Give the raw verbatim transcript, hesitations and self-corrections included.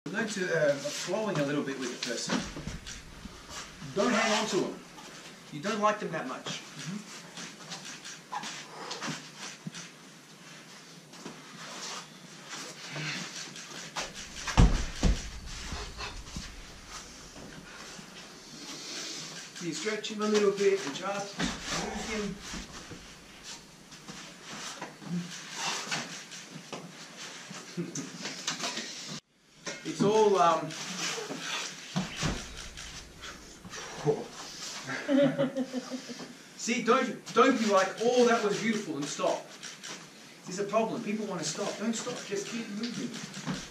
We're going to uh, flowing a little bit with the person. Don't hang on to them. You don't like them that much. Mm-hmm. You stretch him a little bit, adjust, move him. It's all um see, don't don't be like, oh, that was beautiful, and stop. There's a problem. People want to stop. Don't stop, just keep moving.